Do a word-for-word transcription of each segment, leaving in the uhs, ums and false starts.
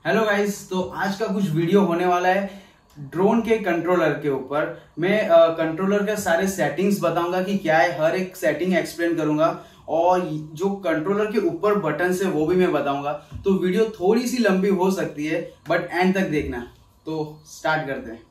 Hello guys, तो आज का कुछ वीडियो होने वाला है ड्रोन के कंट्रोलर के ऊपर। मैं कंट्रोलर के सारे सेटिंग्स बताऊंगा कि क्या है, हर एक सेटिंग एक्सप्लेन करूंगा और जो कंट्रोलर के ऊपर बटन है वो भी मैं बताऊंगा। तो वीडियो थोड़ी सी लंबी हो सकती है बट एंड तक देखना। तो स्टार्ट करते हैं।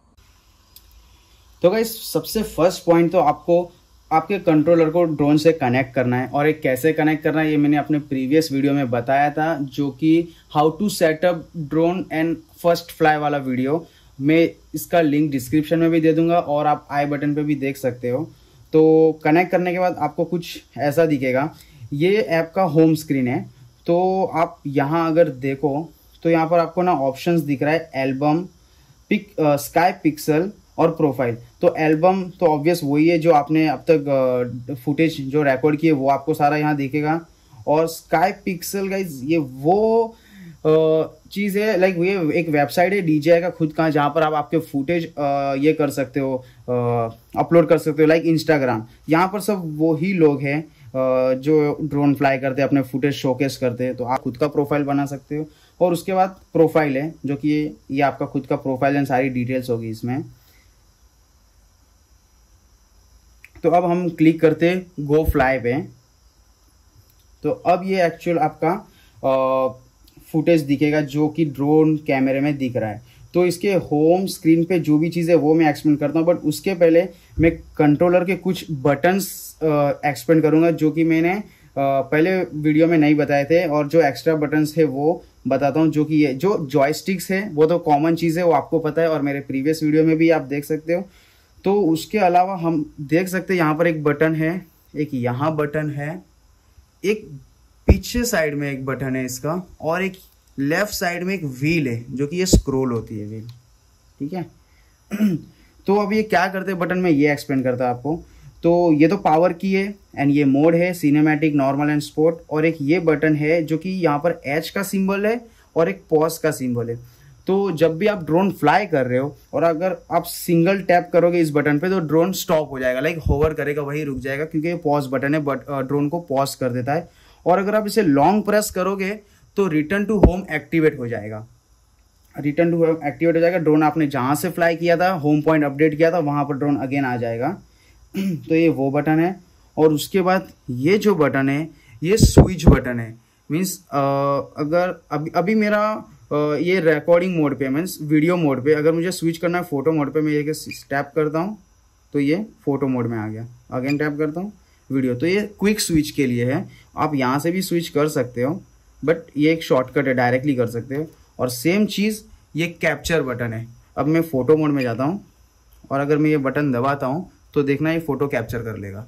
तो गाइस, सबसे फर्स्ट पॉइंट तो आपको आपके कंट्रोलर को ड्रोन से कनेक्ट करना है, और एक कैसे कनेक्ट करना है ये मैंने अपने प्रीवियस वीडियो में बताया था, जो कि how to setup drone and first fly वाला वीडियो। मैं इसका लिंक डिस्क्रिप्शन में भी दे दूंगा और आप आई बटन पे भी देख सकते हो। तो कनेक्ट करने के बाद आपको कुछ ऐसा दिखेगा। ये ऐप का होम स्क्रीन है। तो आप यहाँ अगर देखो तो यहाँ पर आपको ना ऑप्शंस दिख रहा है, एल्बम, पिक, स्काई पिक्सल और प्रोफाइल। तो एल्बम तो ऑब्वियस वही है जो आपने अब तक फुटेज जो रिकॉर्ड की है वो आपको सारा यहाँ दिखेगा। और स्काई पिक्सल गाइज ये वो चीज़ है, लाइक ये एक वेबसाइट है डीजेआई का खुद का, जहाँ पर आप आपके फुटेज ये कर सकते हो, अपलोड कर सकते हो, लाइक इंस्टाग्राम। यहाँ पर सब वही लोग हैं जो ड्रोन फ्लाई करते हैं, अपने फुटेज शोकेस करते हैं। तो आप खुद का प्रोफाइल बना सकते हो। और उसके बाद प्रोफाइल है, जो कि ये, ये आपका खुद का प्रोफाइल एंड सारी डिटेल्स होगी इसमें। तो अब हम क्लिक करते गो फ्लाई पे। तो अब ये एक्चुअल आपका फुटेज दिखेगा जो कि ड्रोन कैमरे में दिख रहा है। तो इसके होम स्क्रीन पे जो भी चीज़ है वो मैं एक्सप्लेन करता हूँ, बट उसके पहले मैं कंट्रोलर के कुछ बटन्स एक्सप्लेन करूँगा जो कि मैंने uh, पहले वीडियो में नहीं बताए थे, और जो एक्स्ट्रा बटन्स है वो बताता हूँ। जो कि ये जो जॉयस्टिक्स है वो तो कॉमन चीज़ है, वो आपको पता है और मेरे प्रीवियस वीडियो में भी आप देख सकते हो। तो उसके अलावा हम देख सकते हैं यहाँ पर एक बटन है, एक यहाँ बटन है, एक पीछे साइड में एक बटन है इसका, और एक लेफ्ट साइड में एक व्हील है जो कि ये स्क्रॉल होती है व्हील, ठीक है। तो अब ये क्या करते हैं बटन में, ये एक्सप्लेन करता है आपको। तो ये तो पावर की है, एंड ये मोड है सिनेमैटिक, नॉर्मल एंड स्पोर्ट। और एक ये बटन है जो कि यहाँ पर एच का सिंबल है और एक पॉज का सिंबल है। तो जब भी आप ड्रोन फ्लाई कर रहे हो और अगर आप सिंगल टैप करोगे इस बटन पे तो ड्रोन स्टॉप हो जाएगा, लाइक होवर करेगा, वही रुक जाएगा, क्योंकि ये पॉज बटन है, बट ड्रोन को पॉज कर देता है। और अगर आप इसे लॉन्ग प्रेस करोगे तो रिटर्न टू होम एक्टिवेट हो जाएगा। रिटर्न टू होम एक्टिवेट हो जाएगा। ड्रोन आपने जहाँ से फ्लाई किया था, होम पॉइंट अपडेट किया था, वहाँ पर ड्रोन अगेन आ जाएगा। तो ये वो बटन है। और उसके बाद ये जो बटन है ये स्विच बटन है। मीन्स अगर अभी अभी मेरा Uh, ये रिकॉर्डिंग मोड पे, मीन्स वीडियो मोड पे, अगर मुझे स्विच करना है फोटो मोड पे, मैं ये टैप करता हूँ तो ये फोटो मोड में आ गया। अगेन टैप करता हूँ वीडियो। तो ये क्विक स्विच के लिए है, आप यहाँ से भी स्विच कर सकते हो, बट ये एक शॉर्टकट है, डायरेक्टली कर सकते हो। और सेम चीज़ ये कैप्चर बटन है। अब मैं फोटो मोड में जाता हूँ और अगर मैं ये बटन दबाता हूँ तो देखना ये फोटो कैप्चर कर लेगा,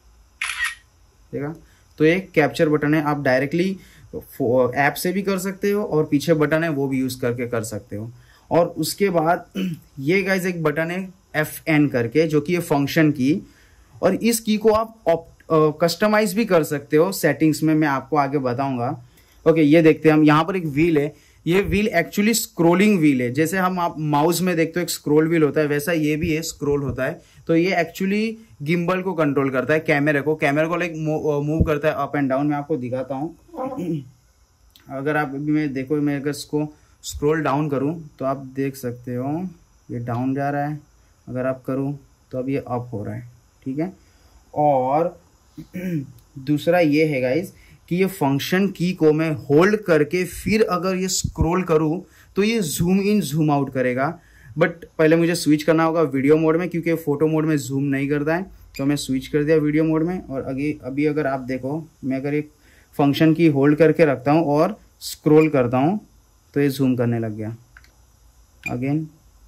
ठीक है। तो ये कैप्चर बटन है, आप डायरेक्टली ऐप से भी कर सकते हो और पीछे बटन है वो भी यूज करके कर सकते हो। और उसके बाद ये गाइज एक बटन है एफ एन करके, जो कि ये फंक्शन की, और इस की को आप कस्टमाइज भी कर सकते हो सेटिंग्स में, मैं आपको आगे बताऊंगा। ओके, ये देखते हैं हम, यहाँ पर एक व्हील है। ये व्हील एक्चुअली स्क्रोलिंग व्हील है। जैसे हम आप माउस में देखते हो एक स्क्रोल व्हील होता है, वैसा ये भी है, स्क्रोल होता है। तो ये एक्चुअली गिम्बल को कंट्रोल करता है, कैमरे को कैमरे को लाइक मूव करता है अप एंड डाउन। मैं आपको दिखाता हूँ। अगर आप अभी मैं देखो, मैं अगर इसको स्क्रॉल डाउन करूँ तो आप देख सकते हो ये डाउन जा रहा है, अगर आप करूँ तो अब ये अप हो रहा है, ठीक है। और दूसरा ये है गाइज कि ये फंक्शन की को मैं होल्ड करके फिर अगर ये स्क्रॉल करूँ तो ये जूम इन जूम आउट करेगा। बट पहले मुझे स्विच करना होगा वीडियो मोड में, क्योंकि फोटो मोड में जूम नहीं करता है। तो मैं स्विच कर दिया वीडियो मोड में। और अभी अभी अगर आप देखो, मैं अगर एक फंक्शन की होल्ड करके रखता हूँ और स्क्रॉल करता हूँ तो ये जूम करने लग गया अगेन।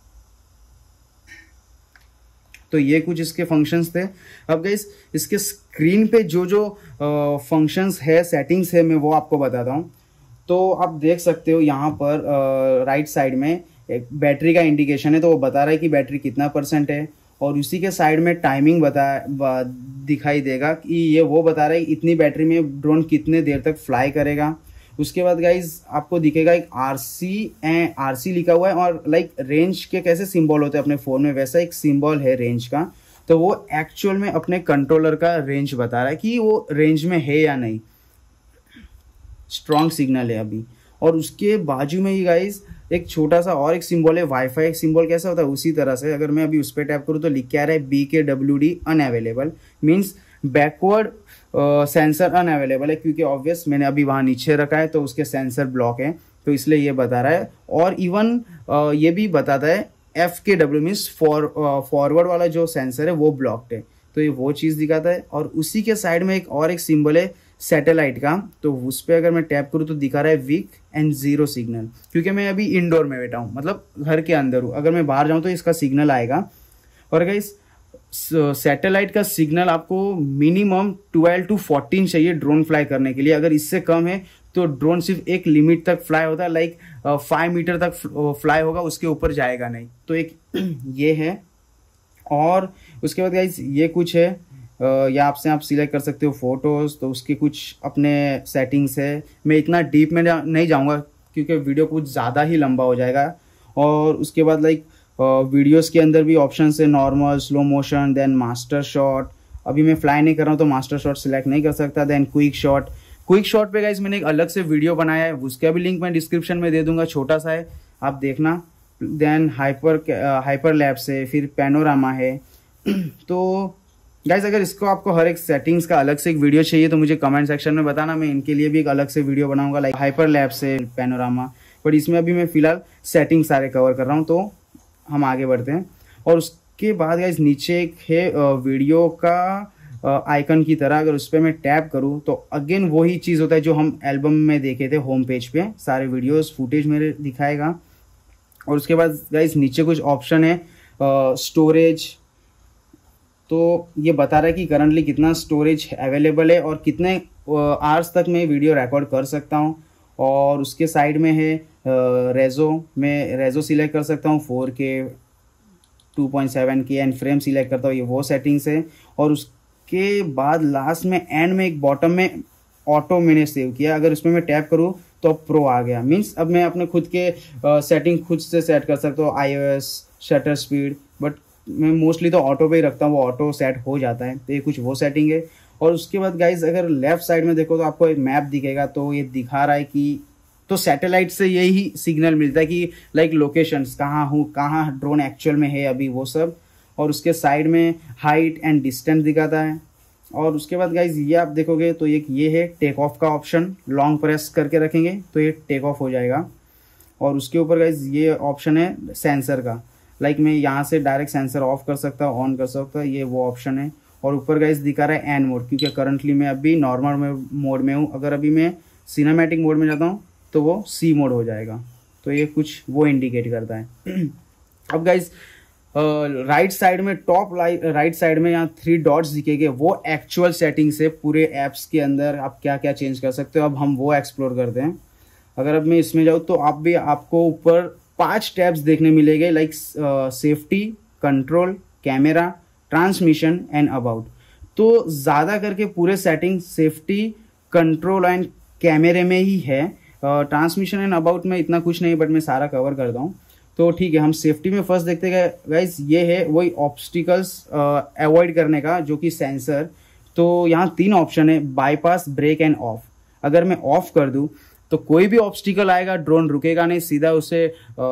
तो ये कुछ इसके फंक्शंस थे। अब गाइस, इसके स्क्रीन पे जो जो फंक्शंस है, सेटिंग्स है, मैं वो आपको बताता हूँ। तो आप देख सकते हो यहाँ पर राइट साइड में एक बैटरी का इंडिकेशन है, तो वो बता रहा है कि बैटरी कितना परसेंट है। और उसी के साइड में टाइमिंग बता दिखाई देगा कि ये वो बता रहा है इतनी बैटरी में ड्रोन कितने देर तक फ्लाई करेगा। उसके बाद गाइज आपको दिखेगा एक आरसी एंड आरसी लिखा हुआ है, और लाइक रेंज के कैसे सिंबल होते हैं अपने फ़ोन में, वैसा एक सिंबल है रेंज का। तो वो एक्चुअल में अपने कंट्रोलर का रेंज बता रहा है कि वो रेंज में है या नहीं, स्ट्रॉन्ग सिग्नल है अभी। और उसके बाजू में ही गाइज एक छोटा सा और एक सिंबल है, वाईफाई सिंबल कैसा होता है उसी तरह से। अगर मैं अभी उस पर टैप करूँ तो लिख के आ रहा है B K W D unavailable, means backward sensor unavailable है, क्योंकि ऑब्वियस मैंने अभी वहाँ नीचे रखा है तो उसके सेंसर ब्लॉक है, तो इसलिए ये बता रहा है। और इवन ये भी बताता है एफ के डब्ल्यू मीन्स फॉर फॉरवर्ड वाला जो सेंसर है वो ब्लॉक्ड है, तो ये वो चीज़ दिखाता है। और उसी के साइड में एक और एक सिंबल है सैटेलाइट का, तो उस पर अगर मैं टैप करूँ तो दिखा रहा है वीक एंड जीरो सिग्नल, क्योंकि मैं अभी इंडोर में बैठा हूँ, मतलब घर के अंदर हूँ। अगर मैं बाहर जाऊँ तो इसका सिग्नल आएगा। और गाइस सैटेलाइट का सिग्नल आपको मिनिमम ट्वेल्व टू फोर्टीन चाहिए ड्रोन फ्लाई करने के लिए। अगर इससे कम है तो ड्रोन सिर्फ एक लिमिट तक फ्लाई होता है, लाइक फाइव मीटर तक फ्लाई होगा, उसके ऊपर जाएगा नहीं। तो एक ये है। और उसके बाद गाइस ये कुछ है, या आपसे आप सिलेक्ट कर सकते हो फोटोज़, तो उसके कुछ अपने सेटिंग्स है। मैं इतना डीप में नहीं जाऊंगा क्योंकि वीडियो कुछ ज़्यादा ही लंबा हो जाएगा। और उसके बाद लाइक वीडियोस के अंदर भी ऑप्शन है, normal, slow motion, then master shot. अभी मैं फ्लाई नहीं कर रहा हूँ तो मास्टर शॉट सिलेक्ट नहीं कर सकता। Then quick shot, quick shot पे गाइस मैंने एक अलग से वीडियो बनाया है, उसका भी लिंक मैं डिस्क्रिप्शन में दे दूंगा, छोटा सा है, आप देखना। देन हाइपर हाइपर लैप्स है, फिर पैनोरामा है। तो गाइस अगर इसको आपको हर एक सेटिंग्स का अलग से एक वीडियो चाहिए तो मुझे कमेंट सेक्शन में बताना, मैं इनके लिए भी एक अलग से वीडियो बनाऊंगा, लाइक हाइपर लैप्स है, पैनोरामा। बट इसमें अभी मैं फिलहाल सेटिंग सारे कवर कर रहा हूँ, तो हम आगे बढ़ते हैं। और उसके बाद गाइस नीचे एक है वीडियो का आइकन की तरह, अगर उस पर मैं टैप करूँ तो अगेन वही चीज़ होता है जो हम एल्बम में देखे थे, होम पेज पे सारे वीडियोस फुटेज मेरे दिखाएगा। और उसके बाद गाइस नीचे कुछ ऑप्शन है, स्टोरेज, तो ये बता रहा है कि करंटली कितना स्टोरेज अवेलेबल है और कितने आवर्स तक मैं वीडियो रिकॉर्ड कर सकता हूँ। और उसके साइड में है रेजो, मैं रेजो सिलेक्ट कर सकता हूँ, four K, two point seven K, and frame select करता हूँ, ये वो सेटिंग्स है। और उसके बाद लास्ट में एंड में एक बॉटम में ऑटो मैंने सेव किया, अगर उसमें मैं टैप करूँ तो अब प्रो आ गया, मीन्स अब मैं अपने खुद के सेटिंग खुद से सेट कर सकता हूँ, आईओएस, शटर स्पीड, बट मैं मोस्टली तो ऑटो पे ही रखता हूँ, वो ऑटो सेट हो जाता है, तो ये कुछ वो सेटिंग है। और उसके बाद गाइज अगर लेफ्ट साइड में देखो तो आपको एक मैप दिखेगा, तो ये दिखा रहा है कि तो सैटेलाइट से यही सिग्नल मिलता है कि लाइक लोकेशंस कहाँ हूँ, कहाँ ड्रोन एक्चुअल में है अभी, वो सब। और उसके साइड में हाइट एंड डिस्टेंस दिखाता है। और उसके बाद गाइज ये आप देखोगे तो एक ये है टेक ऑफ का ऑप्शन, लॉन्ग प्रेस करके रखेंगे तो ये टेक ऑफ हो जाएगा। और उसके ऊपर गाइज ये ऑप्शन है सेंसर का, लाइक मैं यहाँ से डायरेक्ट सेंसर ऑफ कर सकता हूँ, ऑन कर सकता हूँ, ये वो ऑप्शन है। और ऊपर गाइज दिखा रहा है एन मोड, क्योंकि करंटली मैं अभी नॉर्मल मोड में हूँ, अगर अभी मैं सिनेमैटिक मोड में जाता हूँ तो वो सी मोड हो जाएगा, तो ये कुछ वो इंडिकेट करता है। अब गाइज राइट साइड में, टॉप राइट साइड में यहाँ थ्री डॉट्स दिखेंगे, वो एक्चुअल सेटिंग्स है पूरे एप्स के अंदर, आप क्या क्या चेंज कर सकते हो। अब हम वो एक्सप्लोर करते हैं। अगर अब मैं इसमें जाऊँ तो आप भी आपको ऊपर पांच टैब्स देखने मिलेंगे, like safety, control, camera, transmission and about. तो ज़्यादा करके पूरे सेटिंग सेफ्टी, कंट्रोल एंड कैमरे में ही है। ट्रांसमिशन एंड अबाउट में इतना कुछ नहीं, बट मैं सारा कवर करता हूँ। तो ठीक है, हम सेफ्टी में फर्स्ट देखते हैं गाइस, ये है वही ऑब्स्टिकल्स अवॉइड करने का, जो कि सेंसर। तो यहाँ तीन ऑप्शन है, बाईपास, ब्रेक एंड ऑफ। अगर मैं ऑफ कर दूँ तो कोई भी ऑब्स्टिकल आएगा, ड्रोन रुकेगा नहीं, सीधा उसे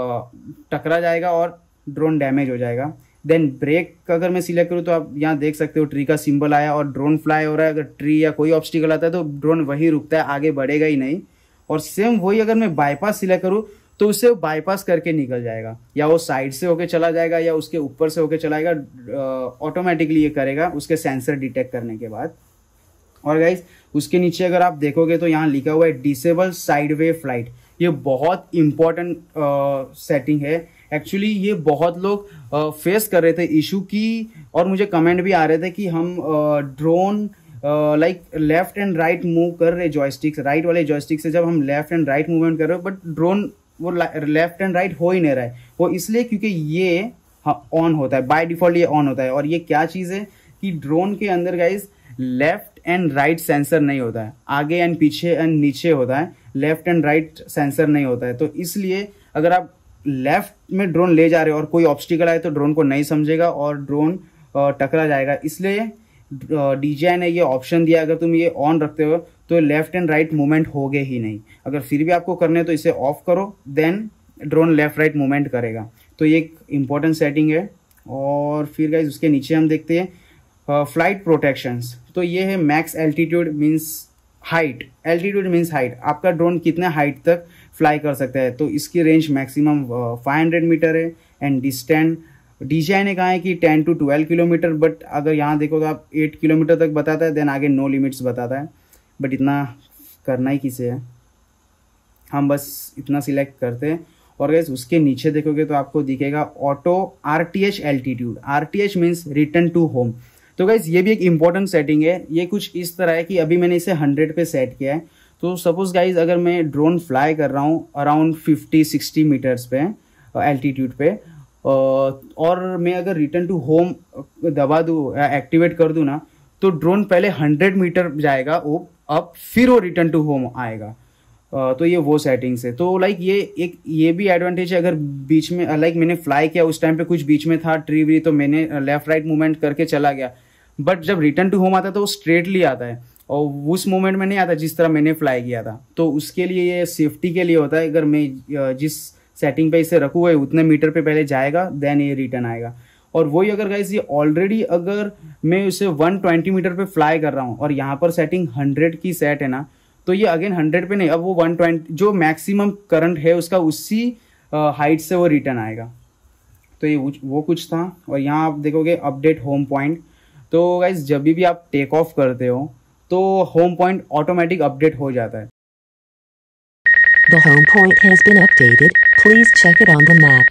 टकरा जाएगा और ड्रोन डैमेज हो जाएगा। देन ब्रेक अगर मैं सिलेक्ट करूँ तो आप यहाँ देख सकते हो ट्री का सिंबल आया और ड्रोन फ्लाई हो रहा है। अगर ट्री या कोई ऑब्स्टिकल आता है तो ड्रोन वही रुकता है, आगे बढ़ेगा ही नहीं। और सेम वही अगर मैं बाईपास सिलेक्ट करूँ तो उसे बाईपास करके निकल जाएगा, या वो साइड से होके चला जाएगा या उसके ऊपर से होके चलाएगा, ऑटोमेटिकली ये करेगा उसके सेंसर डिटेक्ट करने के बाद। और गाइज उसके नीचे अगर आप देखोगे तो यहाँ लिखा हुआ है डिसेबल साइडवे फ्लाइट। ये बहुत इंपॉर्टेंट सेटिंग है एक्चुअली, ये बहुत लोग फेस कर रहे थे इशू की, और मुझे कमेंट भी आ रहे थे कि हम drone like left and right move कर रहे जॉयस्टिक, राइट वाले जॉयस्टिक से जब हम लेफ्ट एंड राइट मूवमेंट कर रहे हो, बट ड्रोन वो लेफ्ट एंड राइट हो ही नहीं रहा है। वो इसलिए क्योंकि ये ऑन होता है बाय डिफॉल्ट, ये ऑन होता है। और ये क्या चीज़ है कि ड्रोन के अंदर guys left and right sensor नहीं होता है, आगे एंड पीछे एंड नीचे होता है, लेफ्ट एंड राइट सेंसर नहीं होता है। तो इसलिए अगर आप लेफ्ट में ड्रोन ले जा रहे हो और कोई ऑब्स्टिकल आए तो ड्रोन को नहीं समझेगा और ड्रोन टकरा जाएगा। इसलिए डीजे ने ये ऑप्शन दिया, अगर तुम ये ऑन रखते हो तो लेफ्ट एंड राइट मूवमेंट होगे ही नहीं। अगर फिर भी आपको करने तो इसे ऑफ करो, then drone left right movement करेगा। तो ये एक इम्पॉर्टेंट सेटिंग है। और फिर गाइज उसके नीचे हम देखते हैं फ्लाइट प्रोटेक्शंस। तो ये है max altitude means height, altitude means height, आपका ड्रोन कितने हाइट तक फ्लाई कर सकता है। तो इसकी range maximum five hundred metre है। एंड डिस्टेंस डीजीआई ने कहा है कि ten to twelve kilometre, but अगर यहाँ देखो तो आप एट किलोमीटर तक बताता है, देन आगे नो लिमिट्स बताता है। बट इतना करना ही किसे है, हम बस इतना सिलेक्ट करते हैं। और गाइस उसके नीचे देखोगे तो आपको दिखेगा auto RTH altitude. RTH means return to home. तो गाइस ये भी एक इंपॉर्टेंट सेटिंग है। ये कुछ इस तरह है कि अभी मैंने इसे हंड्रेड पे सेट किया है। तो सपोज गाइस अगर मैं ड्रोन फ्लाई कर रहा हूँ अराउंड फिफ्टी सिक्सटी मीटर्स पे एल्टीट्यूड पे, और मैं अगर रिटर्न टू होम दबा दूँ, एक्टिवेट कर दूँ ना, तो ड्रोन पहले हंड्रेड मीटर जाएगा वो अब, फिर वो रिटर्न टू होम आएगा। तो ये वो सेटिंग्स है। तो लाइक ये एक ये भी एडवांटेज है, अगर बीच में लाइक मैंने फ्लाई किया उस टाइम पे कुछ बीच में था ट्री व्री, तो मैंने लेफ्ट राइट मूवमेंट करके चला गया, बट जब रिटर्न टू होम आता है तो वो स्ट्रेटली आता है और उस मूवमेंट में नहीं आता जिस तरह मैंने फ्लाई किया था। तो उसके लिए ये सेफ्टी के लिए होता है, अगर मैं जिस सेटिंग पे इसे रखूँ है उतने मीटर पे पहले जाएगा, देन ये रिटर्न आएगा। और वही अगर गाइस ये ऑलरेडी अगर मैं उसे वन ट्वेंटी मीटर पे फ्लाई कर रहा हूँ और यहाँ पर सेटिंग हंड्रेड की सेट है ना, तो ये अगेन हंड्रेड पे नहीं, अब वो वन ट्वेंटी जो मैक्सिमम करंट है उसका उसी हाइट से वो रिटर्न आएगा। तो ये वो कुछ था। और यहाँ आप देखोगे अपडेट होम पॉइंट। तो गाइस जब भी आप टेक ऑफ करते हो तो होम पॉइंट ऑटोमेटिक अपडेट हो जाता है। The home point has been updated. Please check it on the map.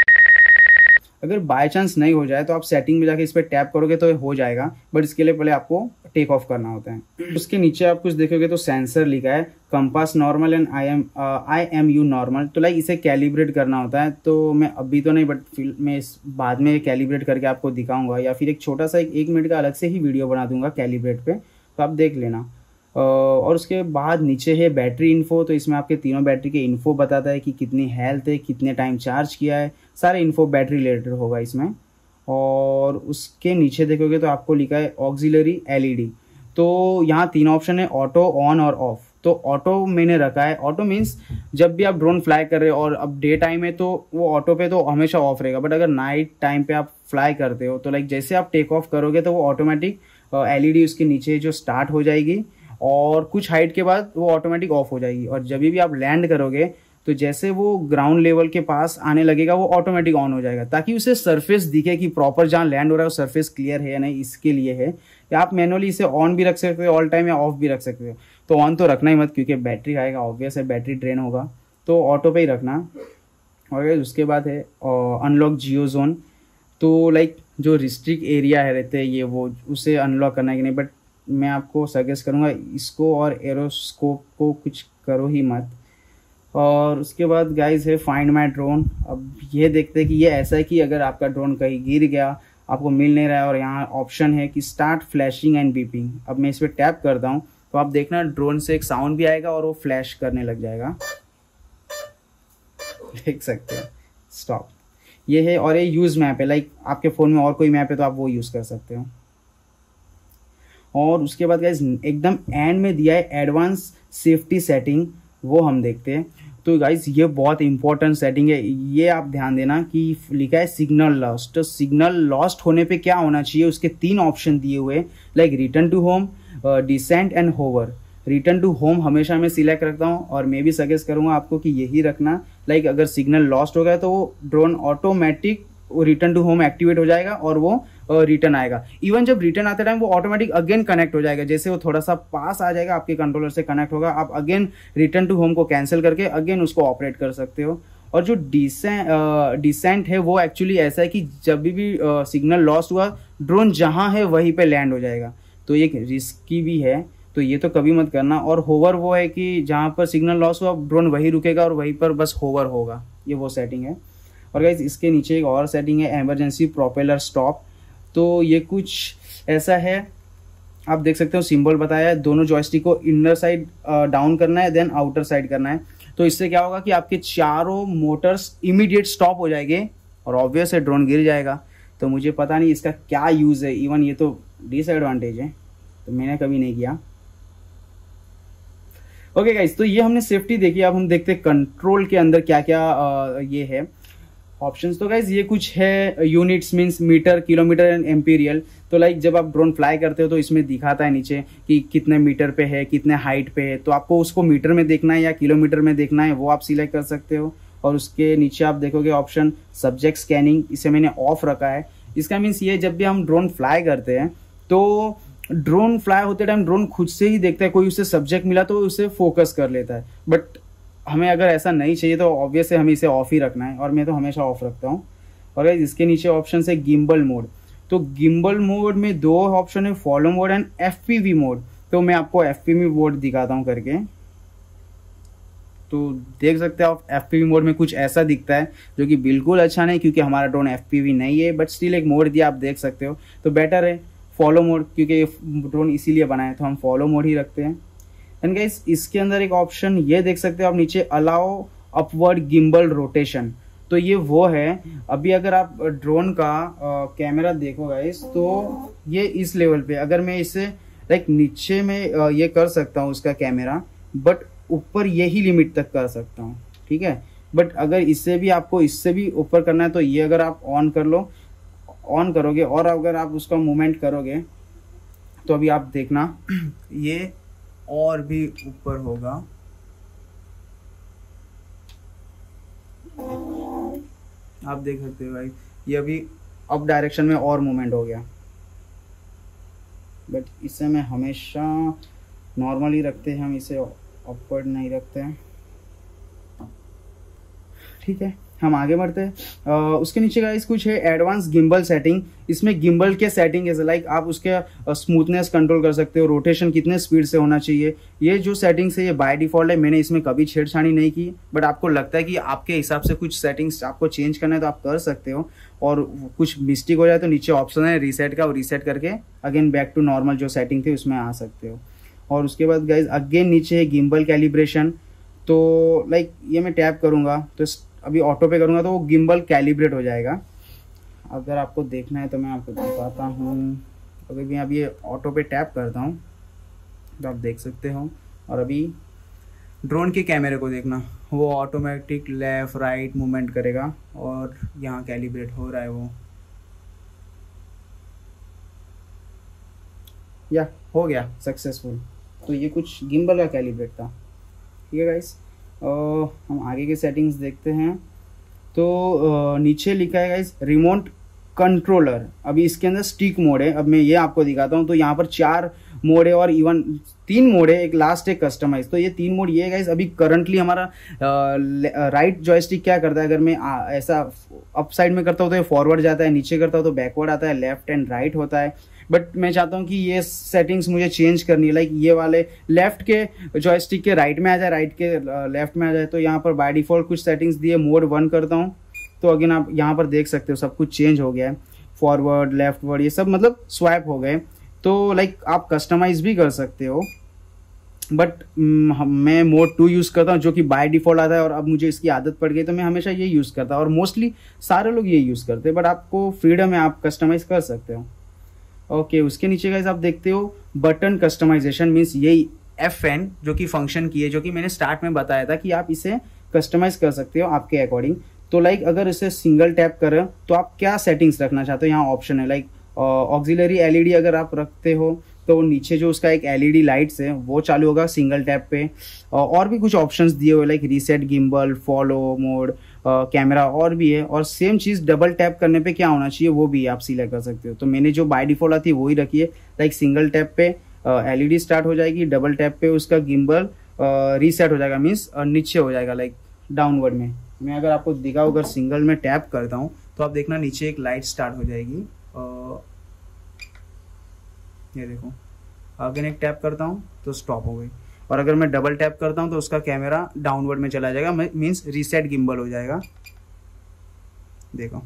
अगर बाय चांस नहीं हो जाए तो आप सेटिंग में जाके इस पर टैप करोगे तो हो जाएगा, बट इसके लिए पहले आपको टेक ऑफ करना होता है। उसके नीचे आप कुछ देखोगे तो सेंसर लिखा है compass normal and I M I M U normal. तो लाइक इसे कैलिब्रेट करना होता है। तो मैं अभी तो नहीं, बट मैं इस बाद में कैलिब्रेट करके आपको दिखाऊंगा, या फिर एक छोटा सा एक, एक मिनट का अलग से ही वीडियो बना दूंगा कैलिब्रेट पे, तो आप देख लेना। और उसके बाद नीचे है बैटरी इन्फो। तो इसमें आपके तीनों बैटरी के इन्फो बताता है कि कितनी हेल्थ है, कितने टाइम चार्ज किया है, सारे इन्फो बैटरी रिलेटेड होगा इसमें। और उसके नीचे देखोगे तो आपको लिखा है ऑक्सिलरी एलईडी। तो यहाँ तीन ऑप्शन है, ऑटो, ऑन और ऑफ। तो ऑटो मैंने रखा है। ऑटो मीन्स जब भी आप ड्रोन फ्लाई कर रहे हो और अब डे टाइम है तो वो ऑटो पे तो हमेशा ऑफ रहेगा, बट अगर नाइट टाइम पे आप फ्लाई करते हो तो लाइक जैसे आप टेक ऑफ करोगे तो वो ऑटोमेटिक एलईडी उसके नीचे जो स्टार्ट हो जाएगी और कुछ हाइट के बाद वो ऑटोमेटिक ऑफ हो जाएगी। और जब भी आप लैंड करोगे तो जैसे वो ग्राउंड लेवल के पास आने लगेगा वो ऑटोमेटिक ऑन हो जाएगा, ताकि उसे सरफेस दिखे कि प्रॉपर जहाँ लैंड हो रहा है वो सरफेस क्लियर है या नहीं, इसके लिए है। या आप मैनुअली इसे ऑन भी रख सकते हो ऑल टाइम, या ऑफ भी रख सकते हो। तो ऑन तो रखना ही मत, क्योंकि बैटरी खाएगा, ऑब्वियस है बैटरी ड्रेन होगा, तो ऑटो पे ही रखना। और उसके बाद है अनलॉक जियो जोन। तो लाइक जो रिस्ट्रिक्ट एरिया है रहते हैं ये, वो उसे अनलॉक करना है कि नहीं, बट मैं आपको सजेस्ट करूँगा इसको और एरोस्कोप को कुछ करो ही मत। और उसके बाद गाइस है फाइंड माय ड्रोन। अब ये देखते हैं कि ये ऐसा है कि अगर आपका ड्रोन कहीं गिर गया, आपको मिल नहीं रहा है, और यहाँ ऑप्शन है कि स्टार्ट फ्लैशिंग एंड बीपिंग। अब मैं इस पर टैप करता हूँ तो आप देखना ड्रोन से एक साउंड भी आएगा और वो फ्लैश करने लग जाएगा, देख सकते हैं। स्टॉप ये है। और ये यूज मैप है, लाइक आपके फ़ोन में और कोई मैप है तो आप वो यूज़ कर सकते हो। और उसके बाद गाइज एकदम एंड में दिया है एडवांस सेफ्टी सेटिंग, वो हम देखते हैं। तो गाइज ये बहुत इंपॉर्टेंट सेटिंग है, ये आप ध्यान देना कि लिखा है सिग्नल लॉस्ट। तो सिग्नल लॉस्ट होने पे क्या होना चाहिए, उसके तीन ऑप्शन दिए हुए, like return to home, descent and hover. Return to home हमेशा मैं सिलेक्ट रखता हूँ, और मैं भी सजेस्ट करूंगा आपको कि यही रखना। लाइक अगर सिग्नल लॉस्ट हो गया तो वो ड्रोन ऑटोमेटिक वो रिटर्न टू होम एक्टिवेट हो जाएगा और वो रिटर्न uh, आएगा। इवन जब रिटर्न आते टाइम वो ऑटोमेटिक अगेन कनेक्ट हो जाएगा, जैसे वो थोड़ा सा पास आ जाएगा आपके कंट्रोलर से कनेक्ट होगा, आप अगेन रिटर्न टू होम को कैंसिल करके अगेन उसको ऑपरेट कर सकते हो। और जो डिसेंट डिसेंट है वो एक्चुअली ऐसा है कि जब भी, भी सिग्नल लॉस्ट हुआ ड्रोन जहाँ है वहीं पे लैंड हो जाएगा, तो ये रिस्की भी है, तो ये तो कभी मत करना। और होवर वो है कि जहाँ पर सिग्नल लॉस हुआ ड्रोन वहीं रुकेगा और वहीं पर बस होवर होगा, ये वो सेटिंग है। और गाइस इसके नीचे एक और सेटिंग है इमरजेंसी प्रोपेलर स्टॉप। तो ये कुछ ऐसा है, आप देख सकते हो सिंबल बताया है, दोनों जॉयस्टिक को इनर साइड डाउन करना है, देन आउटर साइड करना है। तो इससे क्या होगा कि आपके चारों मोटर्स इमीडिएट स्टॉप हो जाएंगे और ऑब्वियस है ड्रोन गिर जाएगा। तो मुझे पता नहीं इसका क्या यूज़ है, इवन ये तो डिसएडवांटेज है, तो मैंने कभी नहीं किया। ओके गाइस, तो ये हमने सेफ्टी देखी। अब हम देखते हैं कंट्रोल के अंदर क्या क्या आ, ये है ऑप्शंस। तो गाइज ये कुछ है, units means metre, kilometre and imperial. तो लाइक जब आप ड्रोन फ्लाई करते हो तो इसमें दिखाता है नीचे कि कितने मीटर पे है, कितने हाइट पे है। तो आपको उसको मीटर में देखना है या किलोमीटर में देखना है, वो आप सिलेक्ट कर सकते हो। और उसके नीचे आप देखोगे ऑप्शन सब्जेक्ट स्कैनिंग, इसे मैंने ऑफ रखा है। इसका मीन्स ये, जब भी हम ड्रोन फ्लाई करते हैं तो ड्रोन फ्लाई होते टाइम ड्रोन खुद से ही देखता है, कोई उसे सब्जेक्ट मिला तो उसे फोकस कर लेता है। बट हमें अगर ऐसा नहीं चाहिए तो ऑब्वियस है हमें इसे ऑफ ही रखना है, और मैं तो हमेशा ऑफ रखता हूँ। और इसके नीचे ऑप्शन है गिम्बल मोड। तो गिम्बल मोड में दो ऑप्शन है, follow mode and FPV mode. तो मैं आपको एफपीवी मोड दिखाता हूँ करके। तो देख सकते हो आप, एफपीवी मोड में कुछ ऐसा दिखता है जो कि बिल्कुल अच्छा नहीं, क्योंकि हमारा ड्रोन एफपीवी नहीं है, बट स्टिल एक मोड दिया, आप देख सकते हो। तो बेटर है फॉलो मोड, क्योंकि ड्रोन इसीलिए बना है, तो हम फॉलो मोड ही रखते हैं। एंड गाइस, इसके अंदर एक ऑप्शन ये देख सकते हो आप नीचे, अलाउ अपवर्ड गिम्बल रोटेशन। तो ये वो है, अभी अगर आप ड्रोन का कैमरा देखो गाइस, तो ये इस लेवल पे, अगर मैं इसे लाइक नीचे में आ, ये कर सकता हूँ उसका कैमरा, बट ऊपर यही लिमिट तक कर सकता हूँ, ठीक है। बट अगर इससे भी आपको इससे भी ऊपर करना है तो ये अगर आप ऑन कर लो, ऑन करोगे और अगर आप उसका मूवमेंट करोगे तो अभी आप देखना ये और भी ऊपर होगा। आप देख सकते हो भाई, ये अभी अप डायरेक्शन में और मूवमेंट हो गया। बट इसे मैं हमेशा नॉर्मली रखते हैं, हम इसे अपवर्ड नहीं रखते हैं, ठीक है। हम आगे बढ़ते हैं। उसके नीचे गाइस कुछ है एडवांस गिम्बल सेटिंग। इसमें गिम्बल के सेटिंग है, लाइक आप उसके स्मूथनेस कंट्रोल कर सकते हो, रोटेशन कितने स्पीड से होना चाहिए। ये जो सेटिंग्स है ये बाय डिफॉल्ट है, मैंने इसमें कभी छेड़छाड़ी नहीं की। बट आपको लगता है कि आपके हिसाब से कुछ सेटिंग्स आपको चेंज करना है तो आप कर सकते हो। और कुछ मिस्टेक हो जाए तो नीचे ऑप्शन है रीसेट का, और रीसेट करके अगेन बैक टू नॉर्मल जो सेटिंग थी उसमें आ सकते हो। और उसके बाद गाइज अगेन नीचे है गिम्बल कैलिब्रेशन। तो लाइक ये मैं टैप करूँगा तो अभी ऑटो पे करूँगा तो वो गिम्बल कैलिब्रेट हो जाएगा। अगर आपको देखना है तो मैं आपको दिखाता हूँ। अगर मैं अब ये ऑटो पे टैप करता हूँ तो आप देख सकते हो। और अभी ड्रोन के कैमरे को देखना, वो ऑटोमेटिक लेफ्ट राइट मूवमेंट करेगा और यहाँ कैलिब्रेट हो रहा है वो, या हो गया सक्सेसफुल। तो ये कुछ गिम्बल का कैलिब्रेट था, ठीक है गाइस। Uh, हम आगे के सेटिंग्स देखते हैं। तो uh, नीचे लिखा है गाइस रिमोट कंट्रोलर। अभी इसके अंदर स्टिक मोड है, अब मैं ये आपको दिखाता हूँ। तो यहाँ पर चार मोड है और इवन तीन मोड है, एक लास्ट है कस्टमाइज। तो ये तीन मोड ये है गाइस। अभी करंटली हमारा राइट जॉयस्टिक क्या करता है, अगर मैं आ, ऐसा अप साइड में करता हूँ तो ये फॉरवर्ड जाता है, नीचे करता हूँ तो बैकवर्ड आता है, लेफ्ट एंड राइट होता है। बट मैं चाहता हूँ कि ये सेटिंग्स मुझे चेंज करनी है, लाइक ये वाले लेफ्ट के जॉयस्टिक के राइट में आ जाए, राइट के लेफ्ट में आ जाए। तो यहाँ पर बाय डिफॉल्ट कुछ सेटिंग्स दिए, मोड वन करता हूँ तो अगेन आप यहाँ पर देख सकते हो सब कुछ चेंज हो गया है, फॉरवर्ड लेफ्टवर्ड ये सब मतलब स्वैप हो गए। तो लाइक आप कस्टमाइज भी कर सकते हो। बट मैं मोड टू यूज़ करता हूँ जो कि बाय डिफॉल्ट आता है, और अब मुझे इसकी आदत पड़ गई तो मैं हमेशा ये यूज़ करता हूँ, और मोस्टली सारे लोग ये यूज़ करते हैं। बट आपको फ्रीडम है, आप कस्टमाइज कर सकते हो। ओके okay, उसके नीचे गाइस आप देखते हो बटन कस्टमाइजेशन, मीन्स यही एफ एन जो कि फंक्शन की है, जो कि मैंने स्टार्ट में बताया था कि आप इसे कस्टमाइज कर सकते हो आपके अकॉर्डिंग। तो लाइक अगर इसे सिंगल टैप करें तो आप क्या सेटिंग्स रखना चाहते हो, यहाँ ऑप्शन है। लाइक ऑक्सिलरी एलईडी अगर आप रखते हो तो नीचे जो उसका एक एलईडी लाइट्स है वो चालू होगा सिंगल टैप पे। और भी कुछ ऑप्शंस दिए हुए like reset gimbal, follow mode, camera और भी है। और सेम चीज़ डबल टैप करने पे क्या होना चाहिए वो भी आप सिलेक्ट कर सकते हो। तो मैंने जो बाय डिफॉल्ट आती है वही रखी है। लाइक सिंगल टैप पे एलईडी स्टार्ट हो जाएगी, डबल टैप पे उसका गिम्बल रीसेट हो जाएगा, मीन्स नीचे हो जाएगा लाइक डाउनवर्ड में। मैं अगर आपको दिखाऊँ, अगर सिंगल में टैप करता हूँ तो आप देखना नीचे एक लाइट स्टार्ट हो जाएगी। ये देखो, अगेन एक टैप करता हूँ तो स्टॉप हो गई। और अगर मैं डबल टैप करता हूँ तो उसका कैमरा डाउनवर्ड में चला जाएगा, मीन्स रीसेट गिम्बल हो जाएगा। देखो,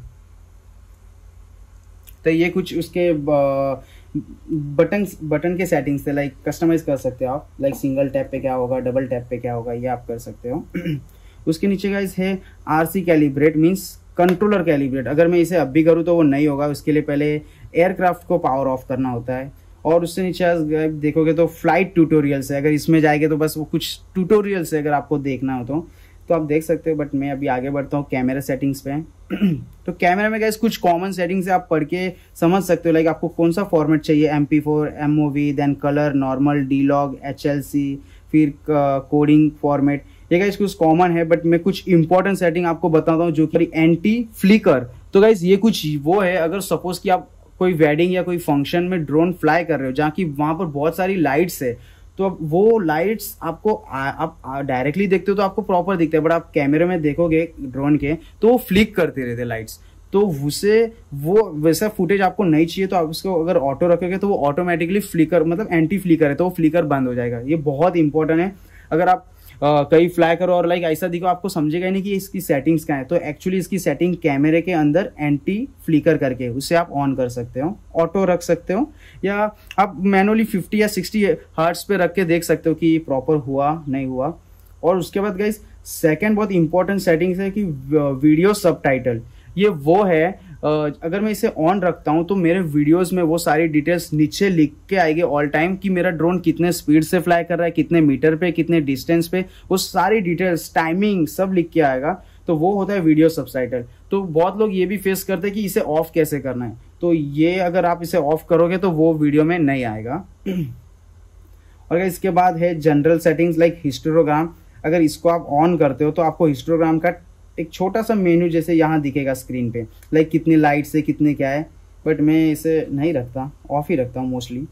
तो ये कुछ उसके बटन बटन के सेटिंग्स थे, लाइक कस्टमाइज कर सकते हो आप। लाइक सिंगल टैप पे क्या होगा, डबल टैप पे क्या होगा, ये आप कर सकते हो। उसके नीचे गाइस है RC calibrate, means controller calibrate, अगर मैं इसे अब भी करूँ तो वो नहीं होगा, उसके लिए पहले एयरक्राफ्ट को पावर ऑफ करना होता है। और उससे नीचे देखोगे तो फ्लाइट ट्यूटोरियल्स है, अगर इसमें जाएंगे तो बस वो कुछ ट्यूटोरियल्स है अगर आपको देखना हो तो तो आप देख सकते हो। बट मैं अभी आगे बढ़ता हूँ कैमरा सेटिंग्स पे। तो कैमरा में गाइस कुछ कॉमन सेटिंग्स है, आप पढ़ के समझ सकते हो, लाइक आपको कौन सा फॉर्मेट चाहिए, M P four, M O V, then colour, normal, D log, H L C, फिर कोडिंग फॉर्मेट, ये गाइस कुछ कॉमन है। बट मैं कुछ इंपॉर्टेंट सेटिंग आपको बताता हूँ जो कि एंटी फ्लिकर। तो गाइस ये कुछ वो है, अगर सपोज कि आप कोई वेडिंग या कोई फंक्शन में ड्रोन फ्लाई कर रहे हो जहाँ की वहां पर बहुत सारी लाइट्स है, तो अब वो लाइट्स आपको आ, आप डायरेक्टली देखते हो तो आपको प्रॉपर दिखता है, बट आप कैमरे में देखोगे ड्रोन के तो वो फ्लिक करते रहते लाइट्स, तो उसे वो वैसा फुटेज आपको नहीं चाहिए। तो आप उसको अगर ऑटो रखोगे तो वो ऑटोमेटिकली फ्लिकर, मतलब एंटी फ्लिकर है तो वो फ्लिकर बंद हो जाएगा। ये बहुत इंपॉर्टेंट है, अगर आप Uh, कहीं फ्लाई करो और लाइक ऐसा दिखो आपको समझेगा नहीं कि इसकी सेटिंग्स क्या है, तो एक्चुअली इसकी सेटिंग कैमरे के अंदर एंटी फ्लिकर करके उसे आप ऑन कर सकते हो, ऑटो रख सकते हो, या आप मैनुअली फिफ्टी या सिक्सटी हर्ट्ज पे रख के देख सकते हो कि प्रॉपर हुआ नहीं हुआ। और उसके बाद गाइस सेकंड बहुत इंपॉर्टेंट सेटिंग्स है कि वीडियो सबटाइटल। ये वो है, अगर मैं इसे ऑन रखता हूं तो मेरे वीडियोस में वो सारी डिटेल्स नीचे लिख के आएगी ऑल टाइम कि मेरा ड्रोन कितने स्पीड से फ्लाई कर रहा है, कितने मीटर पे, कितने डिस्टेंस पे, वो सारी डिटेल्स, टाइमिंग सब लिख के आएगा। तो वो होता है वीडियो सबटाइटल। तो बहुत लोग ये भी फेस करते हैं कि इसे ऑफ कैसे करना है, तो ये अगर आप इसे ऑफ करोगे तो वो वीडियो में नहीं आएगा। और इसके बाद है जनरल सेटिंग्स लाइक हिस्टोग्राम। अगर इसको आप ऑन करते हो तो आपको हिस्टोग्राम का एक छोटा सा मेन्यू जैसे यहाँ दिखेगा स्क्रीन पे, लाइक कितनी लाइट्स है, कितने क्या है, बट मैं इसे नहीं रखता, ऑफ ही रखता हूँ मोस्टली।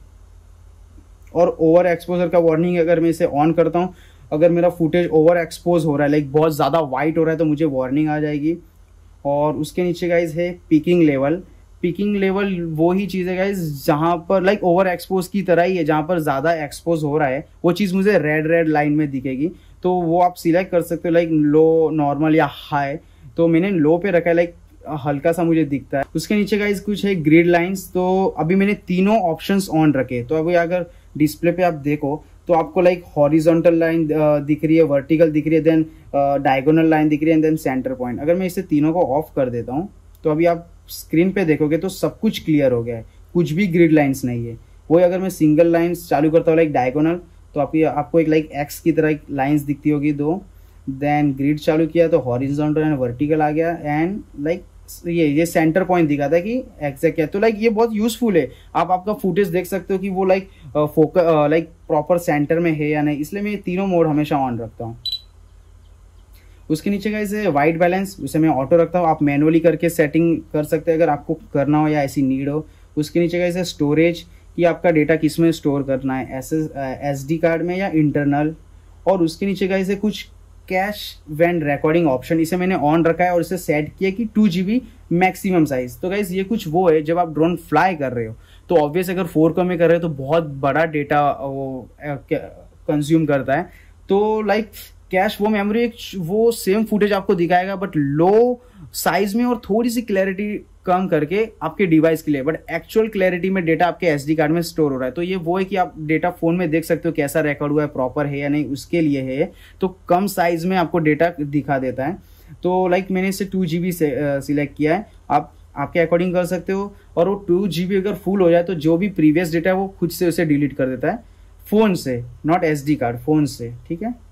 और ओवर एक्सपोजर का वार्निंग, अगर मैं इसे ऑन करता हूँ, अगर मेरा फुटेज ओवर एक्सपोज हो रहा है, लाइक बहुत ज़्यादा वाइट हो रहा है, तो मुझे वार्निंग आ जाएगी। और उसके नीचे गाइज है पिकिंग लेवल। पिकिंग लेवल वो ही चीज़ है गाइज जहाँ पर लाइक ओवर एक्सपोज की तरह ही है, जहाँ पर ज़्यादा एक्सपोज हो रहा है वो चीज़ मुझे रेड रेड लाइन में दिखेगी, तो वो आप सिलेक्ट कर सकते हो, लाइक लो, नॉर्मल या हाई। तो मैंने लो पे रखा है, लाइक हल्का सा मुझे दिखता है। उसके नीचे गाइज कुछ है ग्रिड लाइंस। तो अभी मैंने तीनों ऑप्शंस ऑन रखे, तो अभी अगर डिस्प्ले पे आप देखो तो आपको लाइक हॉरिजॉन्टल लाइन दिख रही है, वर्टिकल दिख रही है, देन डायगोनल लाइन दिख रही है, देन सेंटर पॉइंट। अगर मैं इसे तीनों को ऑफ कर देता हूँ तो अभी आप स्क्रीन पे देखोगे तो सब कुछ क्लियर हो गया है, कुछ भी ग्रिड लाइंस नहीं है। वही अगर मैं सिंगल लाइंस चालू करता हूँ लाइक डायगोनल, तो आपकी आपको एक लाइक एक्स की तरह एक लाइंस दिखती होगी दो, देन ग्रिड चालू किया तो हॉरिजॉन्टल एंड वर्टिकल आ गया, एंड लाइक ये ये सेंटर पॉइंट दिखाता है कि एग्जैक्ट क्या है। तो लाइक ये बहुत यूजफुल है, आप आपका फुटेज देख सकते हो कि वो like focus like proper centre में है या नहीं, इसलिए मैं ये तीनों मोड हमेशा ऑन रखता हूँ। उसके नीचे गाइस है वाइट बैलेंस, उसे मैं ऑटो रखता हूँ, आप मैनुअली करके सेटिंग कर सकते हैं अगर आपको करना हो या ऐसी नीड हो। उसके नीचे गाइस है स्टोरेज, कि आपका डेटा किस में स्टोर करना है, एस एस डी कार्ड में या इंटरनल। और उसके नीचे गाइस है कुछ कैश वैन रिकॉर्डिंग ऑप्शन, इसे मैंने ऑन रखा है और इसे सेट किया कि two G B maximum size. तो गाइस ये कुछ वो है, जब आप ड्रोन फ्लाई कर रहे हो तो ऑब्वियस अगर फोर के में कर रहे हो तो बहुत बड़ा डेटा वो कंज्यूम करता है, तो लाइक कैश वो मेमोरी वो सेम फुटेज आपको दिखाएगा बट लो साइज में और थोड़ी सी क्लैरिटी कम करके आपके डिवाइस के लिए, बट एक्चुअल क्लैरिटी में डेटा आपके एसडी कार्ड में स्टोर हो रहा है। तो ये वो है कि आप डेटा फोन में देख सकते हो कैसा रिकॉर्ड हुआ है, प्रॉपर है या नहीं, उसके लिए है। तो कम साइज में आपको डेटा दिखा देता है। तो लाइक मैंने इसे टू जी बी से सिलेक्ट किया है, आप आपके अकॉर्डिंग कर सकते हो। और वो टू जी बी अगर फुल हो जाए तो जो भी प्रीवियस डेटा है वो खुद से उसे डिलीट कर देता है फोन से, नॉट एसडी कार्ड, फोन से, ठीक है।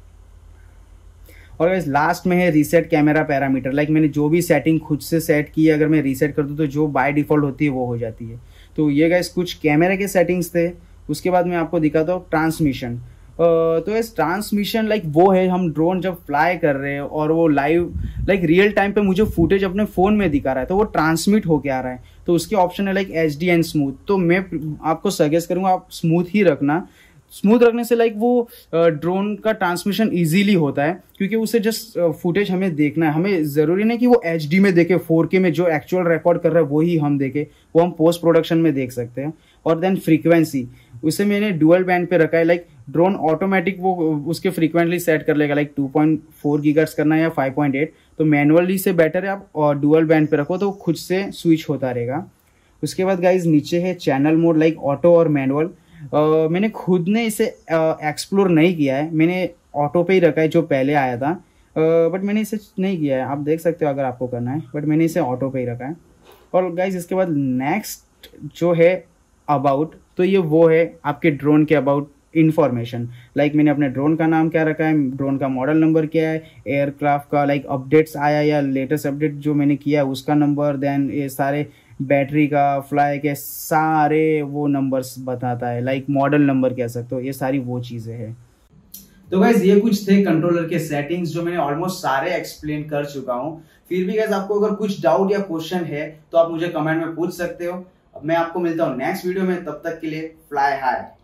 और लास्ट में है रीसेट कैमरा पैरामीटर, लाइक मैंने जो भी सेटिंग खुद से सेट की है, अगर मैं रीसेट कर दूं तो जो बाय डिफॉल्ट होती है वो हो जाती है। तो ये गाइस कुछ कैमरा के सेटिंग्स थे। उसके बाद मैं आपको दिखाता हूँ ट्रांसमिशन। तो इस ट्रांसमिशन लाइक वो है, हम ड्रोन जब फ्लाई कर रहे हैं और वो लाइव लाइक रियल टाइम पे मुझे फुटेज अपने फोन में दिखा रहा है, तो वो ट्रांसमिट होके आ रहा है। तो उसके ऑप्शन है like H D and smooth. तो मैं आपको सजेस्ट करूंगा आप स्मूथ ही रखना। स्मूथ रखने से लाइक वो ड्रोन का ट्रांसमिशन इजीली होता है, क्योंकि उसे जस्ट फुटेज हमें देखना है, हमें जरूरी नहीं कि वो एच डी में देखे, फोर के में जो एक्चुअल रिकॉर्ड कर रहा है वही हम देखे, वो हम पोस्ट प्रोडक्शन में देख सकते हैं। और देन फ्रीक्वेंसी, उसे मैंने डुअल बैंड पे रखा है, लाइक ड्रोन ऑटोमेटिक वो उसके फ्रीक्वेंटली सेट कर लेगा, like two point four gigahertz करना है या फाइव पॉइंट एट। तो मैनुअली से बेटर है आप और डुअल बैंड पे रखो तो खुद से स्विच होता रहेगा। उसके बाद गाइज नीचे है चैनल मोड, लाइक ऑटो और मैनुअल। Uh, मैंने खुद ने इसे एक्सप्लोर uh, नहीं किया है, मैंने ऑटो पे ही रखा है जो पहले आया था। बट मैंने इसे नहीं किया है, आप देख सकते हो अगर आपको करना है, बट मैंने इसे ऑटो पे ही रखा है। और गाइज इसके बाद नेक्स्ट जो है अबाउट, तो ये वो है आपके ड्रोन के अबाउट इंफॉर्मेशन। लाइक मैंने अपने ड्रोन का नाम क्या रखा है, ड्रोन का मॉडल नंबर क्या है, एयरक्राफ्ट का लाइक अपडेट्स आया या लेटेस्ट अपडेट जो मैंने किया है उसका नंबर, देन ये सारे बैटरी का, फ्लाई के सारे वो नंबर्स बताता है, लाइक मॉडल नंबर कह सकते हो, ये सारी वो चीज़ें हैं। तो गाइज ये कुछ थे कंट्रोलर के सेटिंग्स जो मैंने ऑलमोस्ट सारे एक्सप्लेन कर चुका हूँ। फिर भी गाइज आपको अगर कुछ डाउट या क्वेश्चन है तो आप मुझे कमेंट में पूछ सकते हो। मैं आपको मिलता हूँ नेक्स्ट वीडियो में, तब तक के लिए फ्लाई हाई।